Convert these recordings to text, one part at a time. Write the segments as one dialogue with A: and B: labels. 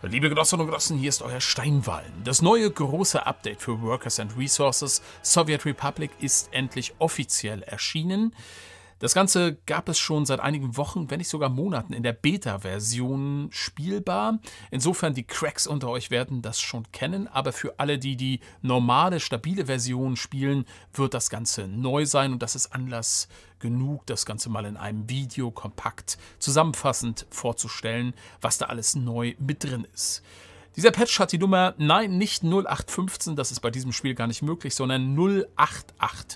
A: Liebe Genossinnen und Genossen, hier ist euer Steinwallen. Das neue große Update für Workers and Resources Soviet Republic ist endlich offiziell erschienen. Das Ganze gab es schon seit einigen Wochen, wenn nicht sogar Monaten, in der Beta-Version spielbar. Insofern, die Cracks unter euch werden das schon kennen, aber für alle, die die normale, stabile Version spielen, wird das Ganze neu sein und das ist Anlass genug, das Ganze mal in einem Video kompakt zusammenfassend vorzustellen, was da alles neu mit drin ist. Dieser Patch hat die Nummer, nein, nicht 0815, das ist bei diesem Spiel gar nicht möglich, sondern 08815.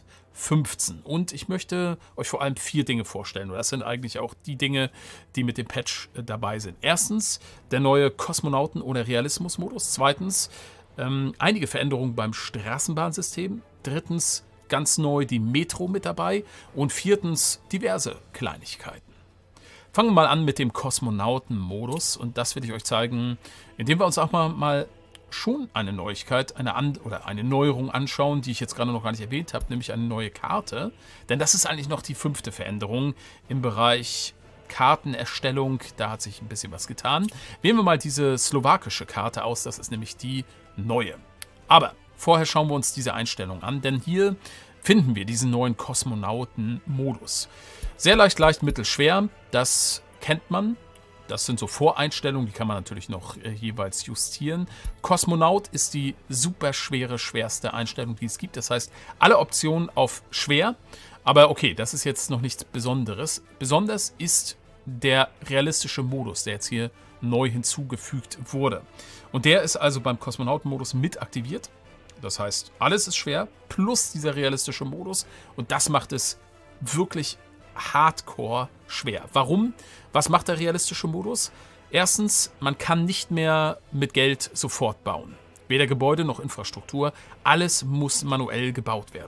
A: Und ich möchte euch vor allem 4 Dinge vorstellen. Und das sind eigentlich auch die Dinge, die mit dem Patch dabei sind. Erstens, der neue Kosmonauten- oder Realismus-Modus. Zweitens, einige Veränderungen beim Straßenbahnsystem. Drittens, ganz neu die Metro mit dabei. Und viertens, diverse Kleinigkeiten. Fangen wir mal an mit dem Kosmonauten-Modus. Und das will ich euch zeigen, indem wir uns auch mal schon eine Neuigkeit, eine Neuerung anschauen, die ich jetzt gerade noch gar nicht erwähnt habe, nämlich eine neue Karte. Denn das ist eigentlich noch die 5. Veränderung im Bereich Kartenerstellung. Da hat sich ein bisschen was getan. Wählen wir mal diese slowakische Karte aus, das ist nämlich die neue. Aber vorher schauen wir uns diese Einstellung an, denn hier finden wir diesen neuen Kosmonauten-Modus. Sehr leicht, mittel, schwer, das kennt man. Das sind so Voreinstellungen, die kann man natürlich noch jeweils justieren. Kosmonaut ist die super schwerste Einstellung, die es gibt. Das heißt, alle Optionen auf schwer. Aber okay, das ist jetzt noch nichts Besonderes. Besonders ist der realistische Modus, der jetzt hier neu hinzugefügt wurde. Und der ist also beim Kosmonautenmodus mit aktiviert. Das heißt, alles ist schwer, plus dieser realistische Modus. Und das macht es wirklich hardcore schwer. Warum? Was macht der realistische Modus? Erstens, man kann nicht mehr mit Geld sofort bauen. Weder Gebäude noch Infrastruktur. Alles muss manuell gebaut werden.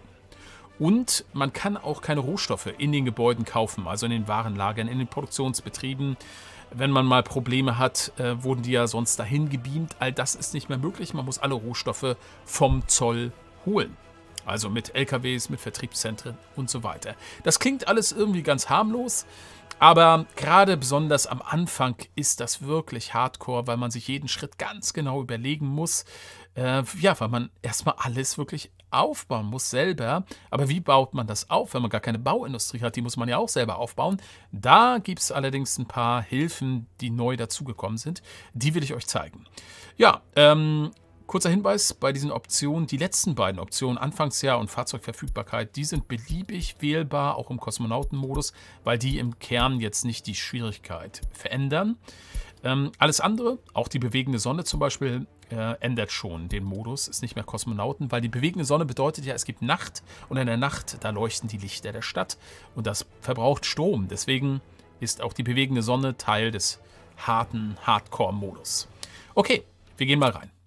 A: Und man kann auch keine Rohstoffe in den Gebäuden kaufen, also in den Warenlagern, in den Produktionsbetrieben. Wenn man mal Probleme hat, wurden die ja sonst dahin gebeamt. All das ist nicht mehr möglich. Man muss alle Rohstoffe vom Zoll holen. Also mit LKWs, mit Vertriebszentren und so weiter. Das klingt alles irgendwie ganz harmlos, aber gerade besonders am Anfang ist das wirklich hardcore, weil man sich jeden Schritt ganz genau überlegen muss. Weil man erstmal alles wirklich aufbauen muss selber. Aber wie baut man das auf, wenn man gar keine Bauindustrie hat? Die muss man ja auch selber aufbauen. Da gibt es allerdings ein paar Hilfen, die neu dazugekommen sind. Die will ich euch zeigen. Ja, kurzer Hinweis bei diesen Optionen, die letzten beiden Optionen, Anfangsjahr und Fahrzeugverfügbarkeit, die sind beliebig wählbar, auch im Kosmonautenmodus, weil die im Kern jetzt nicht die Schwierigkeit verändern. Alles andere, auch die bewegende Sonne zum Beispiel, ändert schon den Modus, ist nicht mehr Kosmonauten, weil die bewegende Sonne bedeutet ja, es gibt Nacht und in der Nacht, da leuchten die Lichter der Stadt und das verbraucht Strom. Deswegen ist auch die bewegende Sonne Teil des harten Hardcore-Modus. Okay, wir gehen mal rein.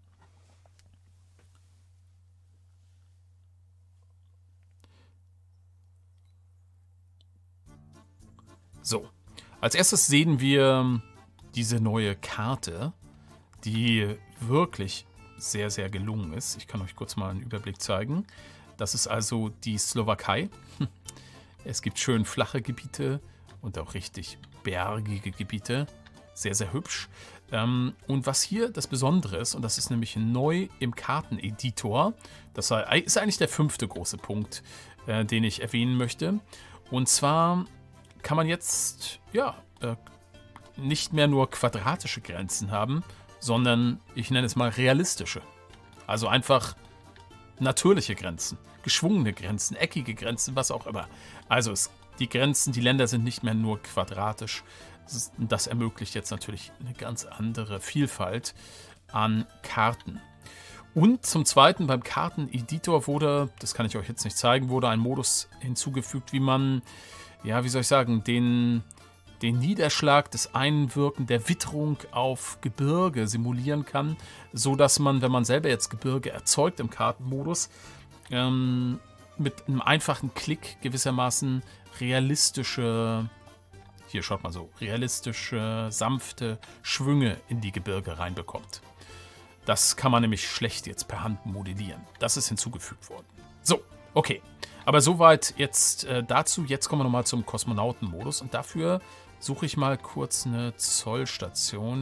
A: So, als erstes sehen wir diese neue Karte, die wirklich sehr, sehr gelungen ist. Ich kann euch kurz mal einen Überblick zeigen. Das ist also die Slowakei. Es gibt schön flache Gebiete und auch richtig bergige Gebiete. Sehr, sehr hübsch. Und was hier das Besondere ist, und das ist nämlich neu im Karteneditor, das ist eigentlich der 5. große Punkt, den ich erwähnen möchte. Und zwar kann man jetzt nicht mehr nur quadratische Grenzen haben, sondern ich nenne es mal realistische. Also einfach natürliche Grenzen, geschwungene Grenzen, eckige Grenzen, was auch immer. Also die Grenzen, die Länder sind nicht mehr nur quadratisch. Das ermöglicht jetzt natürlich eine ganz andere Vielfalt an Karten. Und zum Zweiten beim Karteneditor wurde, das kann ich euch jetzt nicht zeigen, wurde ein Modus hinzugefügt, wie man, ja, wie soll ich sagen, den Niederschlag, das Einwirken der Witterung auf Gebirge simulieren kann, so dass man, wenn man selber jetzt Gebirge erzeugt im Kartenmodus, mit einem einfachen Klick gewissermaßen realistische, hier schaut mal so, realistische, sanfte Schwünge in die Gebirge reinbekommt. Das kann man nämlich schlecht jetzt per Hand modellieren. Das ist hinzugefügt worden. So, okay. Aber soweit jetzt dazu. Jetzt kommen wir nochmal zum Kosmonautenmodus und dafür suche ich mal kurz eine Zollstation.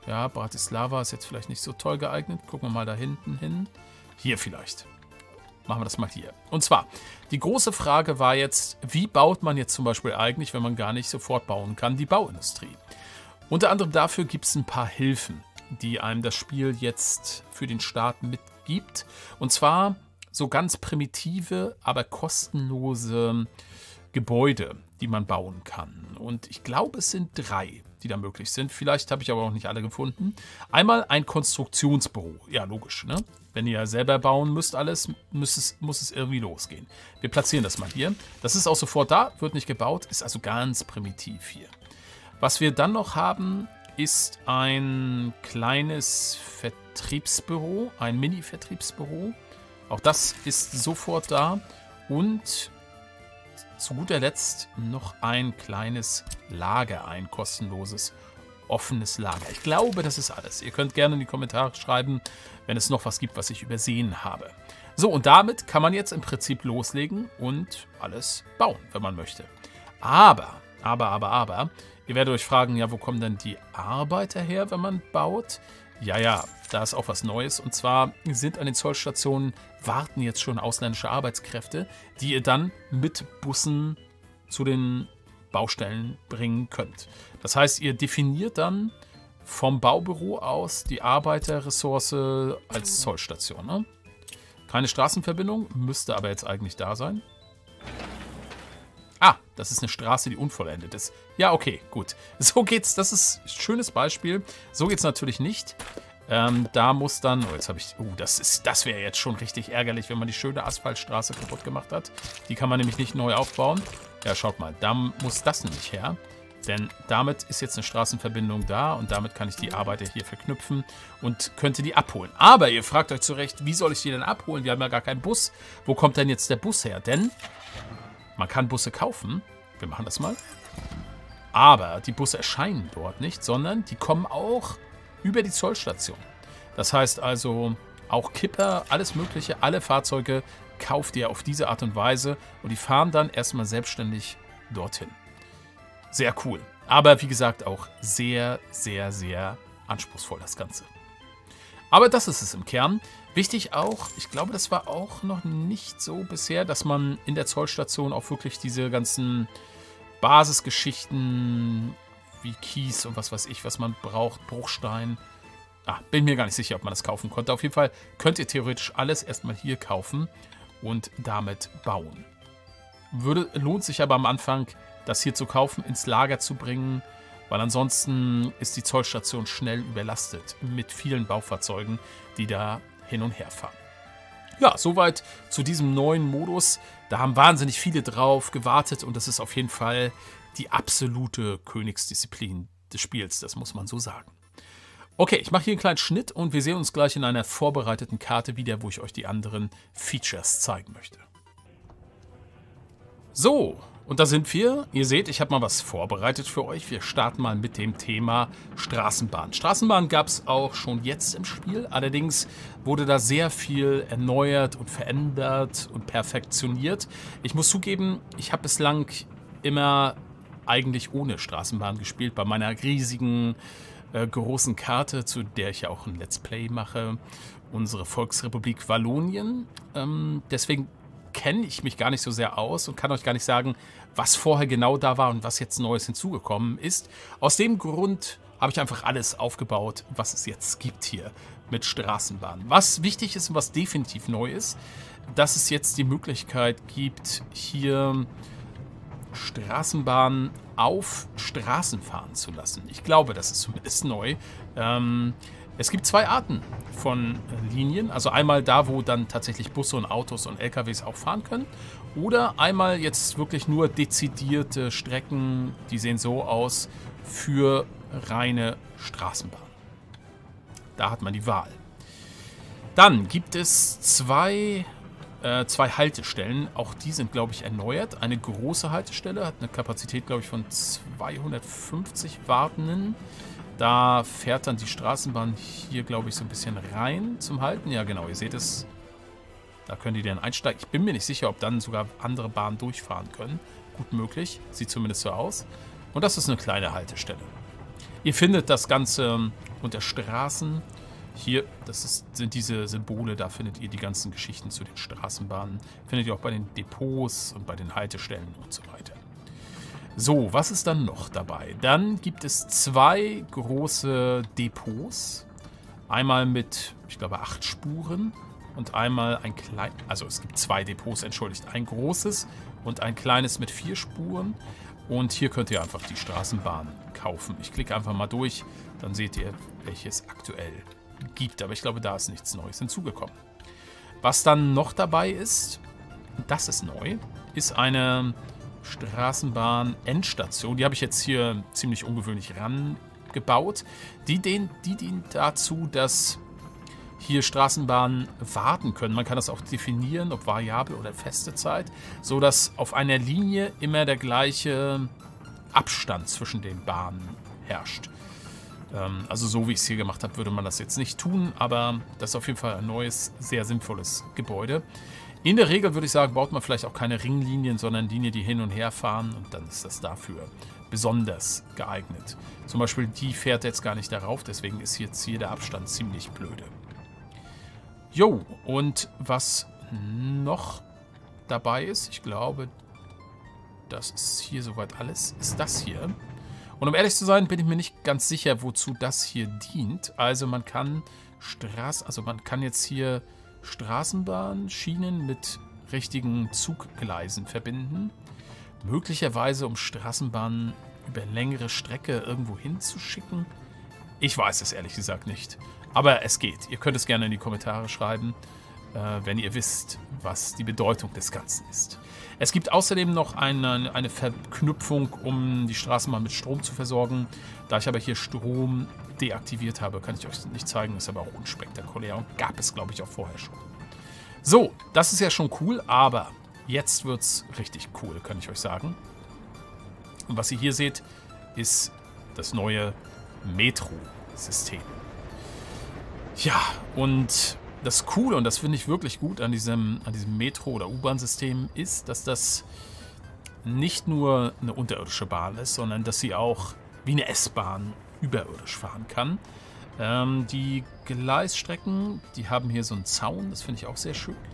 A: Ja, Bratislava ist jetzt vielleicht nicht so toll geeignet. Gucken wir mal da hinten hin. Hier vielleicht. Machen wir das mal hier. Und zwar, die große Frage war jetzt, wie baut man jetzt zum Beispiel eigentlich, wenn man gar nicht sofort bauen kann, die Bauindustrie? Unter anderem dafür gibt es ein paar Hilfen, die einem das Spiel jetzt für den Start mitgibt. Und zwar so ganz primitive, aber kostenlose Gebäude, die man bauen kann. Und ich glaube, es sind 3, die da möglich sind. Vielleicht habe ich aber auch nicht alle gefunden. Einmal ein Konstruktionsbüro. Ja, logisch, ne? Wenn ihr selber bauen müsst alles, muss es irgendwie losgehen. Wir platzieren das mal hier. Das ist auch sofort da, wird nicht gebaut, ist also ganz primitiv hier. Was wir dann noch haben, ist ein kleines Vertriebsbüro, ein Mini-Vertriebsbüro. Auch das ist sofort da. Und zu guter Letzt noch ein kleines Lager, ein kostenloses, offenes Lager. Ich glaube, das ist alles. Ihr könnt gerne in die Kommentare schreiben, wenn es noch was gibt, was ich übersehen habe. So, und damit kann man jetzt im Prinzip loslegen und alles bauen, wenn man möchte. Aber, ihr werdet euch fragen, ja, wo kommen denn die Arbeiter her, wenn man baut? Ja, da ist auch was Neues. Und zwar sind an den Zollstationen, warten jetzt schon ausländische Arbeitskräfte, die ihr dann mit Bussen zu den Baustellen bringen könnt. Das heißt, ihr definiert dann vom Baubüro aus die Arbeiterressource als Zollstation. Ne? Keine Straßenverbindung, müsste aber jetzt eigentlich da sein. Ah, das ist eine Straße, die unvollendet ist. Ja, okay, gut. So geht's, das ist ein schönes Beispiel. So geht's natürlich nicht. Da muss dann, oh, jetzt habe ich, das wäre jetzt schon richtig ärgerlich, wenn man die schöne Asphaltstraße kaputt gemacht hat. Die kann man nämlich nicht neu aufbauen. Ja, schaut mal, da muss das nämlich her. Denn damit ist jetzt eine Straßenverbindung da und damit kann ich die Arbeiter hier verknüpfen und könnte die abholen. Aber ihr fragt euch zu Recht, wie soll ich die denn abholen? Wir haben ja gar keinen Bus. Wo kommt denn jetzt der Bus her? Denn man kann Busse kaufen. Wir machen das mal. Aber die Busse erscheinen dort nicht, sondern die kommen auch über die Zollstation. Das heißt also, auch Kipper, alles Mögliche, alle Fahrzeuge kauft ihr auf diese Art und Weise und die fahren dann erstmal selbstständig dorthin. Sehr cool. Aber wie gesagt, auch sehr, sehr, sehr anspruchsvoll das Ganze. Aber das ist es im Kern. Wichtig auch, ich glaube, das war auch noch nicht so bisher, dass man in der Zollstation auch wirklich diese ganzen Basisgeschichten wie Kies und was weiß ich, was man braucht, Bruchstein. Bin mir gar nicht sicher, ob man das kaufen konnte. Auf jeden Fall könnt ihr theoretisch alles erstmal hier kaufen und damit bauen. Lohnt sich aber am Anfang, das hier zu kaufen, ins Lager zu bringen, weil ansonsten ist die Zollstation schnell überlastet mit vielen Baufahrzeugen, die da hin und her fahren. Ja, soweit zu diesem neuen Modus. Da haben wahnsinnig viele drauf gewartet und das ist auf jeden Fall die absolute Königsdisziplin des Spiels, das muss man so sagen. Okay, ich mache hier einen kleinen Schnitt und wir sehen uns gleich in einer vorbereiteten Karte wieder, wo ich euch die anderen Features zeigen möchte. So, und da sind wir. Ihr seht, ich habe mal was vorbereitet für euch. Wir starten mal mit dem Thema Straßenbahn. Straßenbahn gab es auch schon jetzt im Spiel. Allerdings wurde da sehr viel erneuert und verändert und perfektioniert. Ich muss zugeben, ich habe bislang immer eigentlich ohne Straßenbahn gespielt. Bei meiner riesigen, großen Karte, zu der ich ja auch ein Let's Play mache. Unsere Volksrepublik Wallonien. Deswegen kenne ich mich gar nicht so sehr aus und kann euch gar nicht sagen, was vorher genau da war und was jetzt Neues hinzugekommen ist. Aus dem Grund habe ich einfach alles aufgebaut, was es jetzt gibt hier mit Straßenbahn. Was wichtig ist und was definitiv neu ist, dass es jetzt die Möglichkeit gibt, hier Straßenbahnen auf Straßen fahren zu lassen. Ich glaube, das ist zumindest neu. Es gibt 2 Arten von Linien. Also einmal da, wo dann tatsächlich Busse und Autos und LKWs auch fahren können. Oder einmal jetzt wirklich nur dezidierte Strecken, die sehen so aus, für reine Straßenbahn. Da hat man die Wahl. Dann gibt es zwei Haltestellen. Auch die sind, glaube ich, erneuert. Eine große Haltestelle hat eine Kapazität, glaube ich, von 250 Wartenden. Da fährt dann die Straßenbahn hier, glaube ich, so ein bisschen rein zum Halten. Ja, genau, ihr seht es. Da können die dann einsteigen. Ich bin mir nicht sicher, ob dann sogar andere Bahnen durchfahren können. Gut möglich. Sieht zumindest so aus. Und das ist eine kleine Haltestelle. Ihr findet das Ganze unter Straßen. Hier, sind diese Symbole, da findet ihr die ganzen Geschichten zu den Straßenbahnen. Findet ihr auch bei den Depots und bei den Haltestellen und so weiter. So, was ist dann noch dabei? Dann gibt es 2 große Depots. Einmal mit, ich glaube, 8 Spuren und einmal ein kleines, also es gibt 2 Depots, entschuldigt. Ein großes und ein kleines mit 4 Spuren. Und hier könnt ihr einfach die Straßenbahn kaufen. Ich klicke einfach mal durch, dann seht ihr, welches aktuell gibt. Aber ich glaube, da ist nichts Neues hinzugekommen. Was dann noch dabei ist, das ist neu, ist eine Straßenbahn-Endstation. Die habe ich jetzt hier ziemlich ungewöhnlich rangebaut. Die dient dazu, dass hier Straßenbahnen warten können. Man kann das auch definieren, ob variabel oder feste Zeit, sodass auf einer Linie immer der gleiche Abstand zwischen den Bahnen herrscht. Also so wie ich es hier gemacht habe, würde man das jetzt nicht tun, aber das ist auf jeden Fall ein neues, sehr sinnvolles Gebäude. In der Regel würde ich sagen, baut man vielleicht auch keine Ringlinien, sondern Linien, die hin und her fahren, und dann ist das dafür besonders geeignet. Zum Beispiel die fährt jetzt gar nicht darauf, deswegen ist jetzt hier der Abstand ziemlich blöde. Jo, und was noch dabei ist, ich glaube, das ist hier soweit alles, ist das hier. Und um ehrlich zu sein, bin ich mir nicht ganz sicher, wozu das hier dient. Also man kann jetzt hier Straßenbahnschienen mit richtigen Zuggleisen verbinden. Möglicherweise, um Straßenbahnen über längere Strecke irgendwo hinzuschicken. Ich weiß es ehrlich gesagt nicht. Aber es geht. Ihr könnt es gerne in die Kommentare schreiben, wenn ihr wisst, was die Bedeutung des Ganzen ist. Es gibt außerdem noch eine Verknüpfung, um die Straßenbahn mit Strom zu versorgen. Da ich aber hier Strom deaktiviert habe, kann ich euch nicht zeigen. Ist aber auch unspektakulär und gab es, glaube ich, auch vorher schon. So, das ist ja schon cool, aber jetzt wird es richtig cool, kann ich euch sagen. Und was ihr hier seht, ist das neue Metro-System. Ja, und das Coole, und das finde ich wirklich gut an diesem Metro- oder U-Bahn-System, ist, dass das nicht nur eine unterirdische Bahn ist, sondern dass sie auch wie eine S-Bahn überirdisch fahren kann. Die Gleisstrecken, die haben hier so einen Zaun, das finde ich auch sehr schön,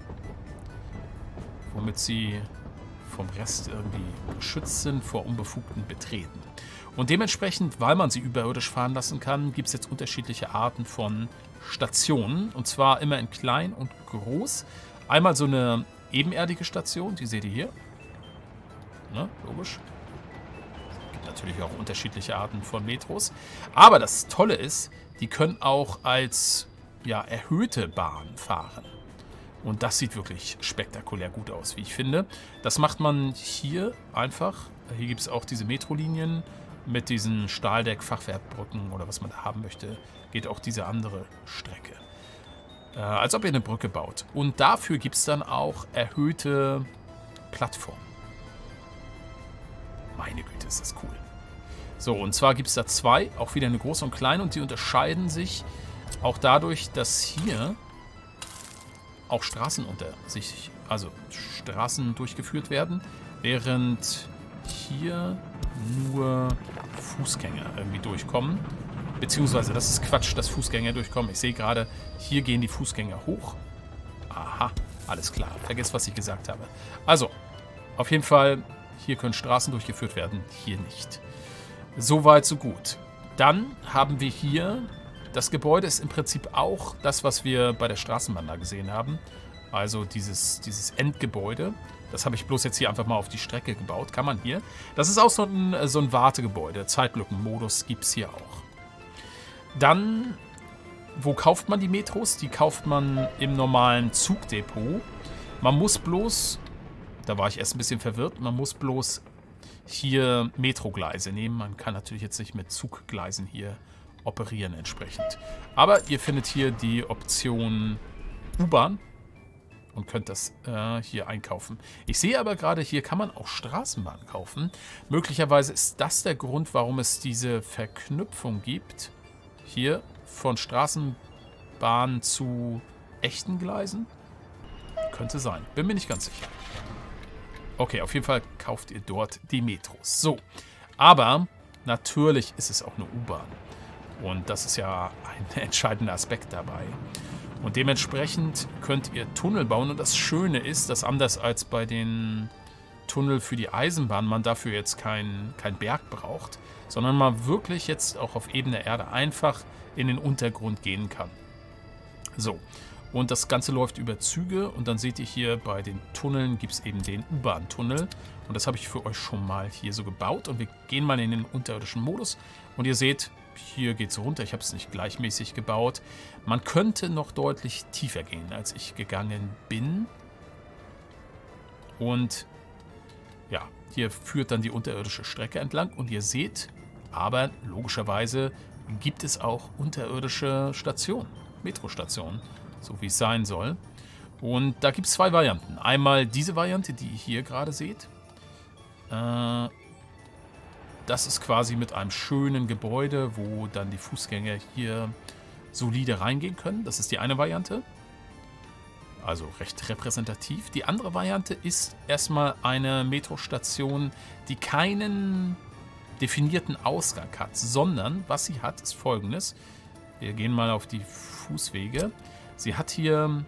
A: womit sie vom Rest irgendwie geschützt sind vor unbefugten Betreten. Und dementsprechend, weil man sie überirdisch fahren lassen kann, gibt es jetzt unterschiedliche Arten von Stationen, und zwar immer in klein und groß. Einmal so eine ebenerdige Station, die seht ihr hier. Ne, logisch. Es gibt natürlich auch unterschiedliche Arten von Metros. Aber das Tolle ist, die können auch als erhöhte Bahn fahren. Und das sieht wirklich spektakulär gut aus, wie ich finde. Das macht man hier einfach. Hier gibt es auch diese Metrolinien mit diesen Stahldeck-Fachwerkbrücken oder was man da haben möchte. Geht auch diese andere Strecke. Als ob ihr eine Brücke baut. Und dafür gibt es dann auch erhöhte Plattformen. Meine Güte, ist das cool. So, und zwar gibt es da 2, auch wieder eine große und kleine, und die unterscheiden sich auch dadurch, dass hier auch Straßen Straßen durchgeführt werden, während hier nur Fußgänger irgendwie durchkommen. Beziehungsweise, das ist Quatsch, dass Fußgänger durchkommen. Ich sehe gerade, hier gehen die Fußgänger hoch. Aha, alles klar. Vergesst, was ich gesagt habe. Also, auf jeden Fall, hier können Straßen durchgeführt werden, hier nicht. Soweit, so gut. Dann haben wir hier, das Gebäude ist im Prinzip auch das, was wir bei der Straßenbahn da gesehen haben. Also dieses Endgebäude. Das habe ich bloß jetzt hier einfach mal auf die Strecke gebaut. Kann man hier. Das ist auch so ein Wartegebäude. Zeitlückenmodus gibt es hier auch. Dann, wo kauft man die Metros? Die kauft man im normalen Zugdepot. Man muss bloß, da war ich erst ein bisschen verwirrt, man muss bloß hier Metrogleise nehmen. Man kann natürlich jetzt nicht mit Zuggleisen hier operieren entsprechend. Aber ihr findet hier die Option U-Bahn und könnt das hier einkaufen. Ich sehe aber gerade, hier kann man auch Straßenbahn kaufen. Möglicherweise ist das der Grund, warum es diese Verknüpfung gibt. Hier von Straßenbahn zu echten Gleisen. Könnte sein. Bin mir nicht ganz sicher. Okay, auf jeden Fall kauft ihr dort die Metros. So, aber natürlich ist es auch eine U-Bahn. Und das ist ja ein entscheidender Aspekt dabei. Und dementsprechend könnt ihr Tunnel bauen. Und das Schöne ist, dass anders als bei den Tunnel für die Eisenbahn man dafür jetzt kein Berg braucht, sondern man wirklich jetzt auch auf ebener Erde einfach in den Untergrund gehen kann. So, und das Ganze läuft über Züge und dann seht ihr hier bei den Tunneln gibt es eben den U-Bahn-Tunnel. Und das habe ich für euch schon mal hier so gebaut. Und wir gehen mal in den unterirdischen Modus. Und ihr seht, hier geht es runter. Ich habe es nicht gleichmäßig gebaut. Man könnte noch deutlich tiefer gehen, als ich gegangen bin. Und ja, hier führt dann die unterirdische Strecke entlang. Und ihr seht, aber logischerweise gibt es auch unterirdische Stationen, Metrostationen, so wie es sein soll. Und da gibt es zwei Varianten. Einmal diese Variante, die ihr hier gerade seht. Das ist quasi mit einem schönen Gebäude, wo dann die Fußgänger hier solide reingehen können. Das ist die eine Variante. Also recht repräsentativ. Die andere Variante ist erstmal eine Metrostation, die keinen definierten Ausgang hat, sondern was sie hat, ist folgendes. Wir gehen mal auf die Fußwege. Sie hat hier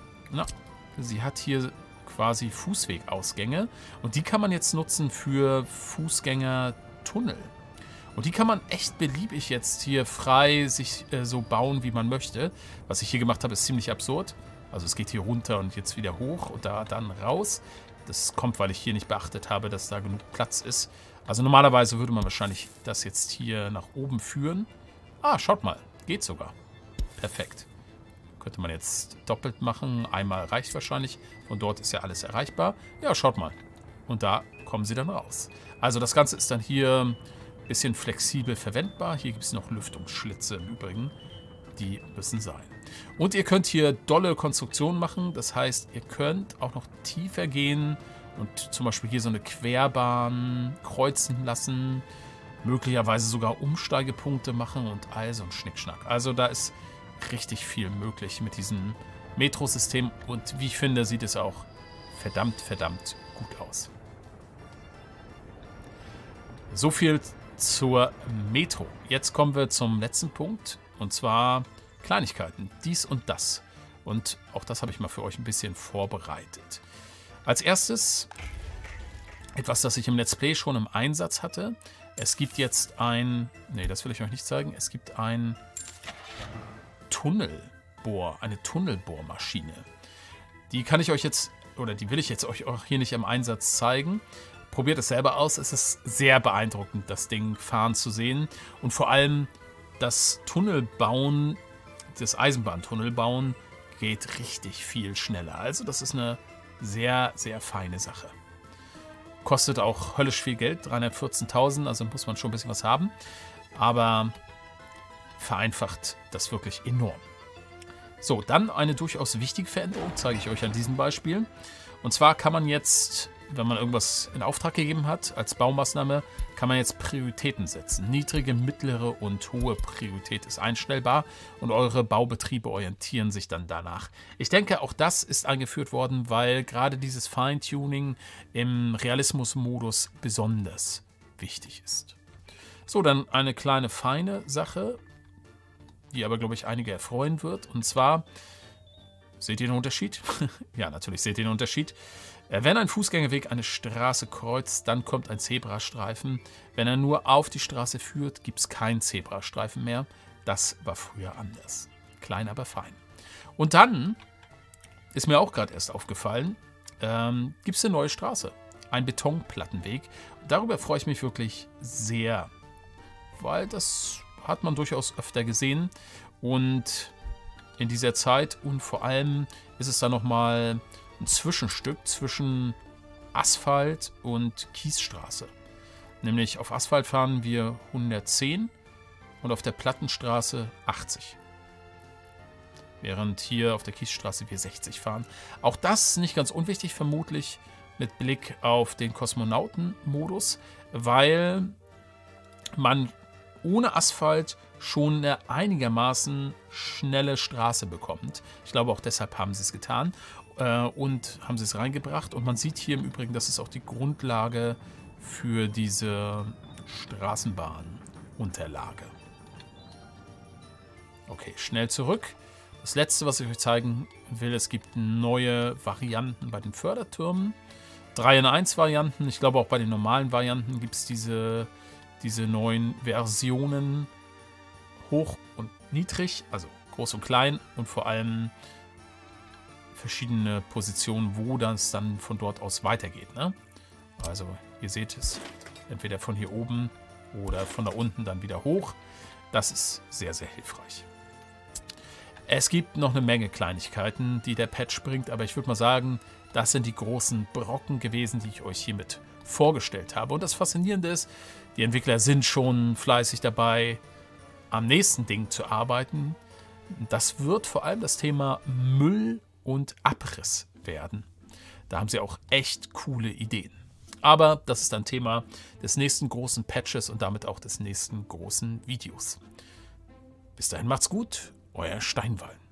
A: quasi Fußwegausgänge und die kann man jetzt nutzen für Fußgängertunnel. Und die kann man echt beliebig jetzt hier frei sich so bauen, wie man möchte. Was ich hier gemacht habe, ist ziemlich absurd. Also es geht hier runter und jetzt wieder hoch und da dann raus. Das kommt, weil ich hier nicht beachtet habe, dass da genug Platz ist. Also normalerweise würde man wahrscheinlich das jetzt hier nach oben führen. Ah, schaut mal. Geht sogar. Perfekt. Könnte man jetzt doppelt machen. Einmal reicht wahrscheinlich. Von dort ist ja alles erreichbar. Ja, schaut mal. Und da kommen sie dann raus. Also das Ganze ist dann hier ein bisschen flexibel verwendbar. Hier gibt es noch Lüftungsschlitze im Übrigen. Die müssen sein. Und ihr könnt hier dolle Konstruktionen machen. Das heißt, ihr könnt auch noch tiefer gehen und zum Beispiel hier so eine Querbahn kreuzen lassen. Möglicherweise sogar Umsteigepunkte machen und all so ein Schnickschnack. Also da ist richtig viel möglich mit diesem Metrosystem. Und wie ich finde, sieht es auch verdammt, verdammt gut aus. So viel zur Metro. Jetzt kommen wir zum letzten Punkt. Und zwar Kleinigkeiten. Dies und das. Und auch das habe ich mal für euch ein bisschen vorbereitet. Als erstes etwas, das ich im Let's Play schon im Einsatz hatte. Es gibt jetzt ein... Ne, das will ich euch nicht zeigen. Es gibt ein eine Tunnelbohrmaschine. Die kann ich euch jetzt... Oder die will ich jetzt euch auch hier nicht im Einsatz zeigen. Probiert es selber aus. Es ist sehr beeindruckend, das Ding fahren zu sehen. Und vor allem das Tunnelbauen, das Eisenbahntunnelbauen geht richtig viel schneller. Also das ist eine sehr, sehr feine Sache. Kostet auch höllisch viel Geld, 314.000, also muss man schon ein bisschen was haben. Aber vereinfacht das wirklich enorm. So, dann eine durchaus wichtige Veränderung, zeige ich euch an diesem Beispiel. Und zwar kann man jetzt, wenn man irgendwas in Auftrag gegeben hat, als Baumaßnahme, kann man jetzt Prioritäten setzen. Niedrige, mittlere und hohe Priorität ist einstellbar und eure Baubetriebe orientieren sich dann danach. Ich denke, auch das ist eingeführt worden, weil gerade dieses Feintuning im Realismus-Modus besonders wichtig ist. So, dann eine kleine feine Sache, die aber, glaube ich, einige erfreuen wird. Und zwar, seht ihr den Unterschied? Ja, natürlich seht ihr den Unterschied. Wenn ein Fußgängerweg eine Straße kreuzt, dann kommt ein Zebrastreifen. Wenn er nur auf die Straße führt, gibt es keinen Zebrastreifen mehr. Das war früher anders. Klein, aber fein. Und dann ist mir auch gerade erst aufgefallen, gibt es eine neue Straße. Ein Betonplattenweg. Darüber freue ich mich wirklich sehr, weil das hat man durchaus öfter gesehen. Und in dieser Zeit und vor allem ist es dann nochmal ein Zwischenstück zwischen Asphalt und Kiesstraße. Nämlich auf Asphalt fahren wir 110 und auf der Plattenstraße 80. Während hier auf der Kiesstraße wir 60 fahren. Auch das nicht ganz unwichtig, vermutlich mit Blick auf den Kosmonautenmodus, weil man ohne Asphalt schon eine einigermaßen schnelle Straße bekommt. Ich glaube, auch deshalb haben sie es getan und haben sie es reingebracht. Und man sieht hier im Übrigen, das ist auch die Grundlage für diese Straßenbahnunterlage. Okay, schnell zurück. Das letzte, was ich euch zeigen will, es gibt neue Varianten bei den Fördertürmen. 3-in-1 Varianten. Ich glaube auch bei den normalen Varianten gibt es diese neuen Versionen hoch und niedrig, also groß und klein und vor allem verschiedene Positionen, wo das dann von dort aus weitergeht. Ne? Also ihr seht es entweder von hier oben oder von da unten dann wieder hoch. Das ist sehr, sehr hilfreich. Es gibt noch eine Menge Kleinigkeiten, die der Patch bringt, aber ich würde mal sagen, das sind die großen Brocken gewesen, die ich euch hiermit vorgestellt habe. Und das Faszinierende ist, die Entwickler sind schon fleißig dabei, am nächsten Ding zu arbeiten. Das wird vor allem das Thema Müll und Abriss werden. Da haben sie auch echt coole Ideen. Aber das ist ein Thema des nächsten großen Patches und damit auch des nächsten großen Videos. Bis dahin macht's gut, euer Steinwallen.